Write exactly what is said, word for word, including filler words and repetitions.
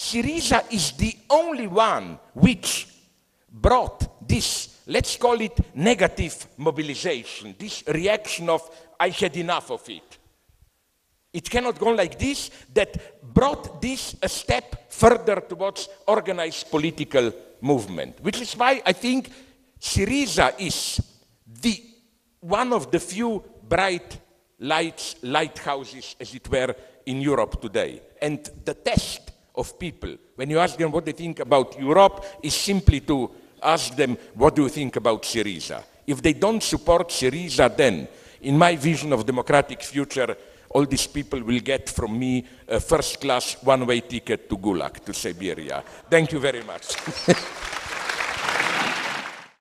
Syriza is the only one which brought this, let's call it negative mobilization, this reaction of, I had enough of it. It cannot go like this, that brought this a step further towards organized political movement, which is why I think Syriza is the, one of the few bright lights, lighthouses, as it were, in Europe today. And the test of people, when you ask them what they think about Europe, is simply to ask them, what do you think about Syriza? If they don't support Syriza, then, in my vision of democratic future, all these people will get from me a first-class one-way ticket to Gulag, to Siberia. Thank you very much.